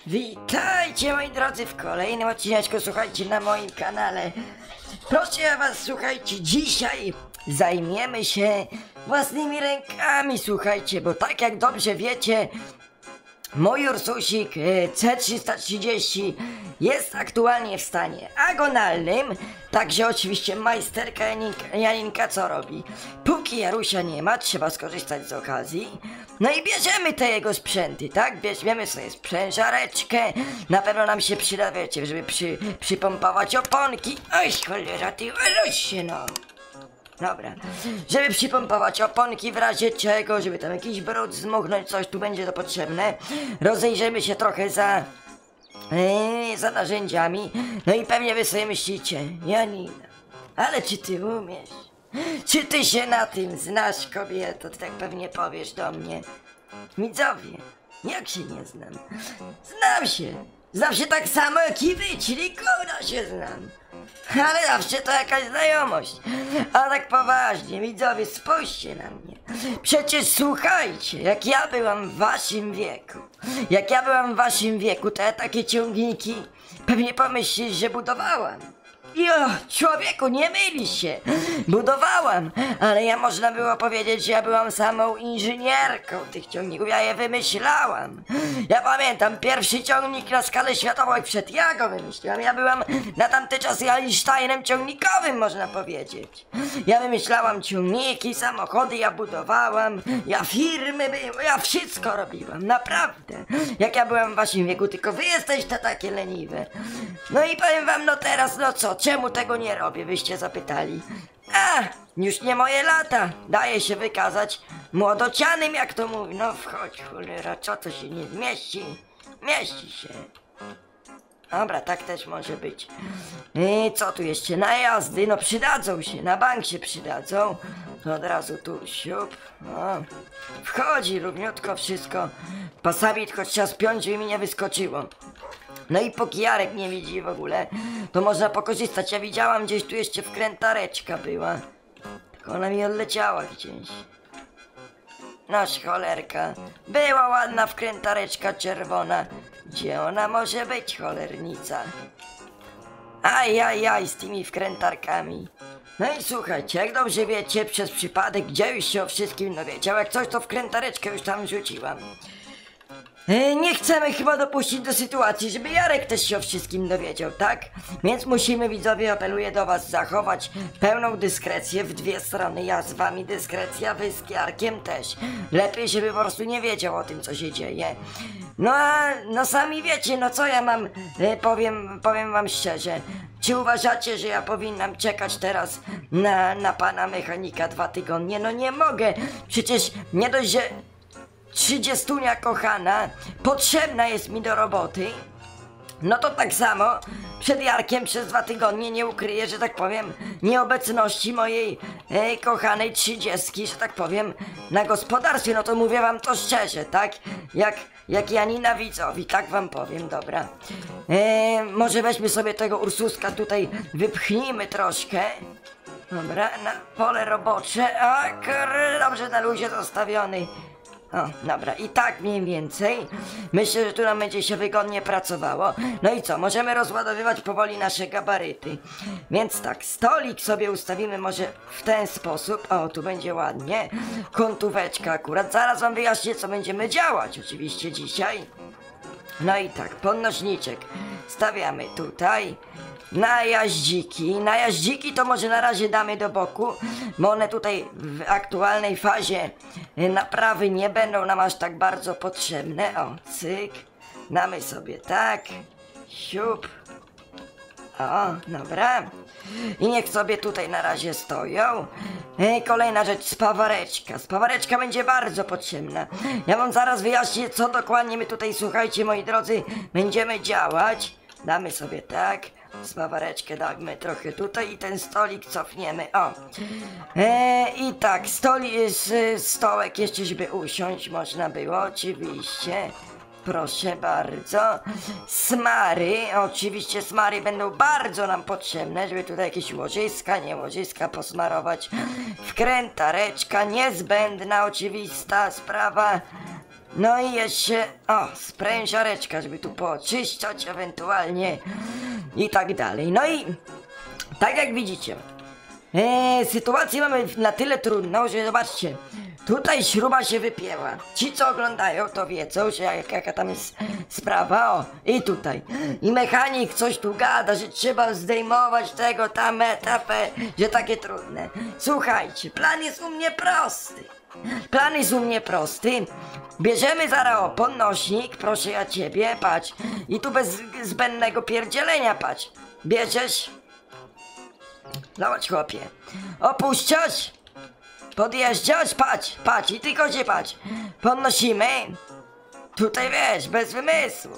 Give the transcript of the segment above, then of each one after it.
Witajcie moi drodzy w kolejnym odcineczku, słuchajcie, na moim kanale. Proszę ja was, słuchajcie, dzisiaj zajmiemy się własnymi rękami, słuchajcie, bo tak jak dobrze wiecie, mój Ursusik C330 jest aktualnie w stanie agonalnym, także oczywiście majsterka Janinka co robi? Póki Jarusia nie ma, trzeba skorzystać z okazji. No i bierzemy te jego sprzęty, tak? Bierzemy sobie sprzężareczkę, na pewno nam się przyda, wiecie, żeby przypompować oponki. Oj, cholera, ty Jaruś się, no. Dobra, żeby przypompować oponki w razie czego, żeby tam jakiś brud zmuchnąć, coś tu będzie to potrzebne. Rozejrzymy się trochę za narzędziami. No i pewnie wy sobie myślicie, Janina, ale czy ty umiesz? Czy ty się na tym znasz, kobieto? Ty tak pewnie powiesz do mnie. Widzowie, jak się nie znam? Znam się. Znam się tak samo jak i wy, czyli kurwa się znam. Ale zawsze to jakaś znajomość. A tak poważnie, widzowie, spójrzcie na mnie. Przecież słuchajcie, jak ja byłam w waszym wieku, to ja takie ciągniki pewnie pomyślisz, że budowałam. Człowieku, nie mylisz się. Budowałam, ale ja można było powiedzieć, że ja byłam samą inżynierką tych ciągników, ja je wymyślałam. Ja pamiętam, pierwszy ciągnik na skalę światową, jak przed ja go wymyśliłam. Ja byłam na tamte czasy Einsteinem ciągnikowym, można powiedzieć. Ja wymyślałam ciągniki, samochody, ja budowałam, ja firmy byłem, ja wszystko robiłam, naprawdę. Jak ja byłam w waszym wieku, tylko wy jesteście takie leniwe. No i powiem wam, no teraz, no co? Czemu tego nie robię, byście zapytali? Już nie moje lata. Daje się wykazać młodocianym, jak to mówi. No wchodź, cholera, co to się nie zmieści? Mieści się. Dobra, tak też może być. I co tu jeszcze? Najazdy, no przydadzą się, na bank się przydadzą. To od razu tu siup. No. Wchodzi równiutko wszystko. Pasami tylko trzeba spiąć, żeby mi nie wyskoczyło. No i póki Jarek nie widzi w ogóle, to można pokorzystać. Ja widziałam, gdzieś tu jeszcze wkrętareczka była. Tylko ona mi odleciała gdzieś. Noż cholerka. Była ładna wkrętareczka czerwona. Gdzie ona może być, cholernica? Aj, z tymi wkrętarkami. No i słuchajcie, jak dobrze wiecie, przez przypadek, gdzie już się o wszystkim dowiedział, jak coś, to wkrętareczkę już tam rzuciłam. Nie chcemy chyba dopuścić do sytuacji, żeby Jarek też się o wszystkim dowiedział, tak? Więc musimy, widzowie, apeluję do was, zachować pełną dyskrecję w dwie strony. Ja z wami dyskrecja, wy z Jarkiem też. Lepiej, żeby po prostu nie wiedział o tym, co się dzieje. No sami wiecie, no co ja mam, powiem wam szczerze. Czy uważacie, że ja powinnam czekać teraz na pana mechanika 2 tygodnie? No nie mogę, przecież nie dość, że 30 kochana potrzebna jest mi do roboty, no to tak samo przed Jarkiem przez 2 tygodnie nie ukryję, że tak powiem, nieobecności mojej kochanej 30, że tak powiem, na gospodarstwie. No to mówię wam to szczerze, tak? Jak Janina widzowi, tak wam powiem, dobra. Może weźmy sobie tego Ursuska tutaj, wypchnijmy troszkę. Dobra, na pole robocze. Dobrze, na luzie zostawiony. Dobra, i tak mniej więcej. Myślę, że tu nam będzie się wygodnie pracowało. No i co, możemy rozładowywać powoli nasze gabaryty. Więc tak, stolik sobie ustawimy może w ten sposób. Tu będzie ładnie. Kątóweczka akurat. Zaraz wam wyjaśnię, co będziemy działać oczywiście dzisiaj. No i tak, podnośniczek stawiamy tutaj. Najaździki to może na razie damy do boku, bo one tutaj w aktualnej fazie naprawy nie będą nam aż tak bardzo potrzebne. Cyk, damy sobie tak, siup. Dobra. I niech sobie tutaj na razie stoją. Kolejna rzecz, spawareczka. Spawareczka będzie bardzo potrzebna. Ja wam zaraz wyjaśnię, co dokładnie my tutaj, słuchajcie, moi drodzy, będziemy działać. Damy sobie tak. Spawareczkę damy trochę tutaj i ten stolik cofniemy. I tak, stołek jeszcze, żeby usiąść można było, oczywiście. Proszę bardzo. Smary, oczywiście smary będą bardzo nam potrzebne, żeby tutaj jakieś łożyska posmarować. Wkrętareczka, niezbędna, oczywista sprawa. No i jeszcze, sprężareczka, żeby tu poczyszczać ewentualnie i tak dalej. No i tak jak widzicie, sytuację mamy na tyle trudną, że zobaczcie, tutaj śruba się wypięła. Ci co oglądają to wiedzą, że jaka tam jest sprawa, i tutaj. I mechanik coś tu gada, że trzeba zdejmować tego, tam etapę, że takie trudne. Słuchajcie, plan jest u mnie prosty. Bierzemy zaraz podnośnik, proszę ja ciebie, patrz. I tu bez zbędnego pierdzielenia, patrz. Bierzesz? Zobacz chłopie. Opuszczasz? Podjeżdżasz? Patrz i tylko się patrz. Podnosimy. Tutaj wiesz, bez wymysłów.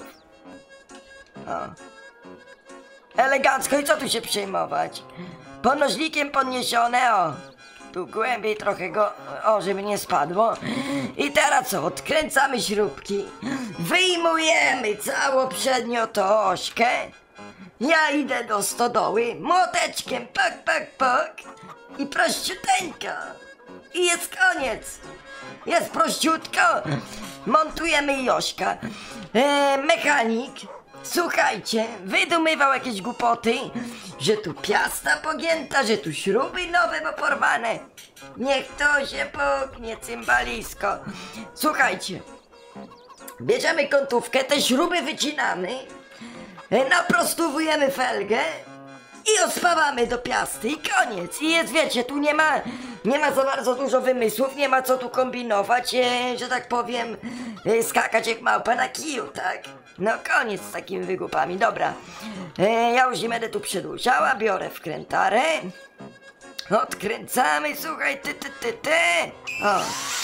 Elegancko i co tu się przejmować? Podnośnikiem podniesione, tu głębiej trochę go, żeby nie spadło. I teraz co? Odkręcamy śrubki. Wyjmujemy całą przednią tą ośkę. Ja idę do stodoły, młoteczkiem, pak. I prościuteńko. I jest koniec. Jest prościutko. Montujemy Jośka. Mechanik, słuchajcie, wydumywał jakieś głupoty, że tu piasta pogięta, że tu śruby nowe, bo porwane. Niech to się puknie, cymbalisko. Słuchajcie, bierzemy kątówkę, te śruby wycinamy, naprostowujemy felgę i odspawamy do piasty i koniec. I jest, wiecie, tu nie ma za bardzo dużo wymysłów, nie ma co tu kombinować, że tak powiem, skakać jak małpa na kiju, tak? No koniec z takimi wygłupami, dobra. Ja już nie będę tu przedłużała, biorę wkrętarę. Odkręcamy, słuchaj, ty. O,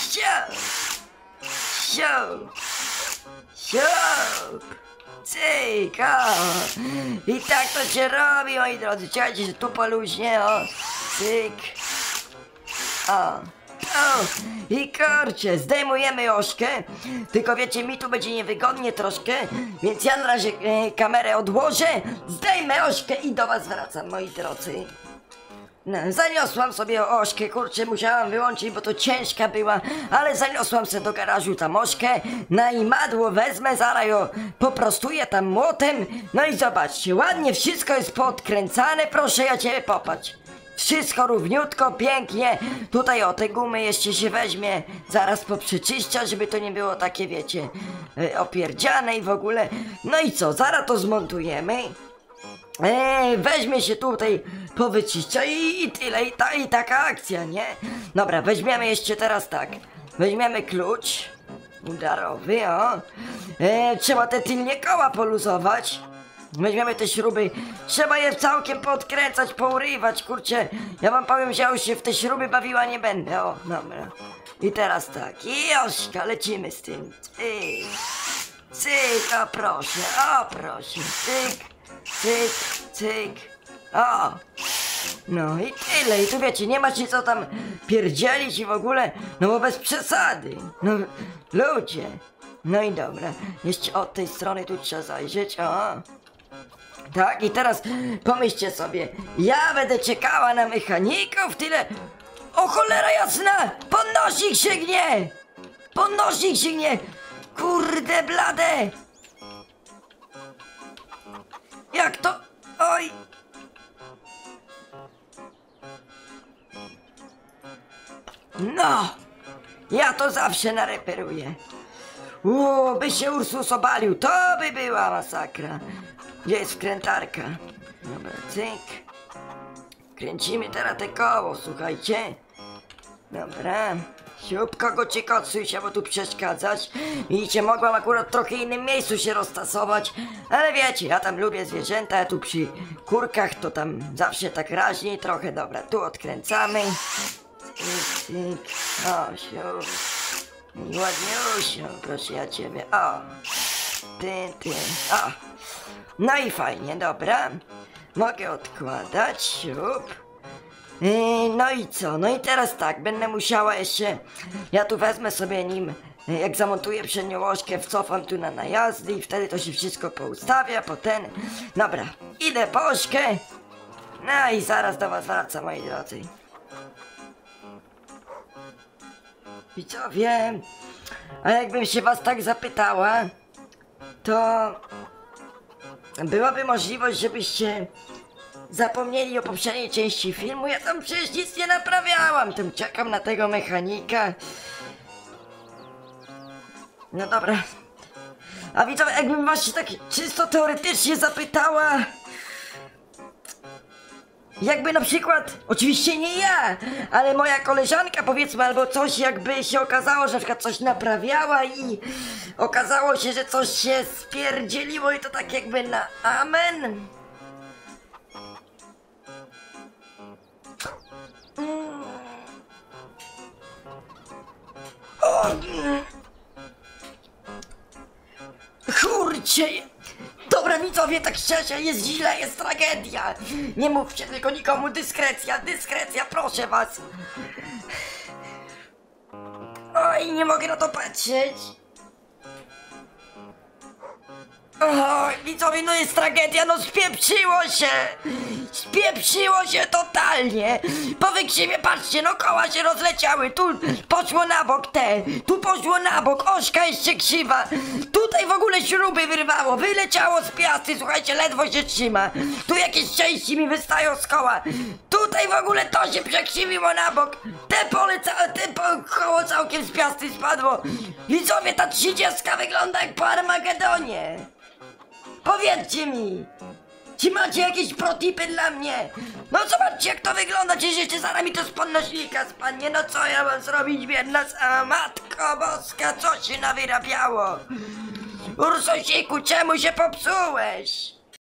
siup. Cyk, i tak to się robi, moi drodzy. Czekajcie, że tu poluźnie, cyk. I kurczę, zdejmujemy ośkę. Tylko wiecie, mi tu będzie niewygodnie troszkę, więc ja na razie kamerę odłożę, zdejmę ośkę i do was wracam, moi drodzy. No, zaniosłam sobie ośkę, kurczę, musiałam wyłączyć, bo to ciężka była, ale zaniosłam sobie do garażu tam ośkę, na imadło wezmę, zaraz ją poprostuję tam młotem, no i zobaczcie, ładnie wszystko jest podkręcane, proszę ja ciebie popatrz. Wszystko równiutko, pięknie, tutaj te gumy jeszcze się weźmie, zaraz poprzeczyszcza, żeby to nie było takie, wiecie, opierdziane i w ogóle. No i co, zaraz to zmontujemy. Weźmie się tutaj powyczyszcza i tyle, i taka akcja, nie? Dobra, weźmiemy jeszcze teraz tak. Weźmiemy klucz udarowy, trzeba te tylnie koła poluzować. Weźmiemy te śruby, trzeba je całkiem podkręcać, pourywać, kurczę. Ja wam powiem, że ja już się w te śruby bawiła nie będę, dobra. I teraz tak, i Jośka, lecimy z tym. Cyk, o proszę, cyk, no i tyle, i tu wiecie, nie ma się co tam pierdzielić i w ogóle, no bo bez przesady, no ludzie. No i dobra, jeszcze od tej strony tu trzeba zajrzeć, tak, i teraz pomyślcie sobie, ja będę czekała na mechaników, tyle, o cholera jasna, podnośnik się gnie, kurde blade. Jak to? Oj! No! Ja to zawsze nareperuję. By się Ursus obalił, to by była masakra. Gdzie jest wkrętarka? Dobra, cyk. Kręcimy teraz te koło, słuchajcie. Dobra. Siup, kogo cię kocuj się, bo tu przeszkadzać. Widzicie, mogłam akurat trochę innym miejscu się roztasować, ale wiecie, ja tam lubię zwierzęta, ja tu przy kurkach to tam zawsze tak raźniej trochę. Dobra, tu odkręcamy. Cyk, siup. Ładniusio, proszę ja ciebie, ty, No i fajnie, dobra. Mogę odkładać, siup. No i co? No i teraz tak, będę musiała jeszcze... Ja tu wezmę sobie nim, jak zamontuję przednią ośkę, wcofam tu na najazdy i wtedy to się wszystko poustawia, potem... Dobra, idę po ośkę. No i zaraz do was wracam, moi drodzy. Widzowie, A jakbym się was tak zapytała, to byłaby możliwość, żebyście zapomnieli o poprzedniej części filmu? Ja tam przecież nic nie naprawiałam, tam czekam na tego mechanika. No dobra. A widzowie, jakbym właśnie tak czysto teoretycznie zapytała, jakby na przykład, oczywiście nie ja, ale moja koleżanka powiedzmy, albo coś, jakby się okazało, że na przykład coś naprawiała i okazało się, że coś się spierdzieliło i to tak jakby na amen. O! Kurcie! Dobra widzowie, tak szczerze, jest źle, jest tragedia! Nie mówcie tylko nikomu, dyskrecja, dyskrecja, proszę was! Oj, nie mogę na to patrzeć! Oj, widzowie, no jest tragedia, no spieprzyło się! Spieprzyło się totalnie! Po wykrzywie, patrzcie, no koła się rozleciały, tu poszło na bok tu poszło na bok, ośka jeszcze krzywa, tutaj w ogóle śruby wyrwało, wyleciało z piasty, słuchajcie, ledwo się trzyma, tu jakieś części mi wystają z koła, tutaj w ogóle to się przekrzywiło na bok, koło całkiem z piasty spadło. Widzowie, ta 30 wygląda jak po Armagedonie. Powiedzcie mi, czy macie jakieś protipy dla mnie? No zobaczcie jak to wygląda, przecież jeszcze zaraz mi to z podnośnika spadnie, no co ja mam zrobić, biedna sama matko boska, co się nawyrabiało? Ursosiku, czemu się popsułeś?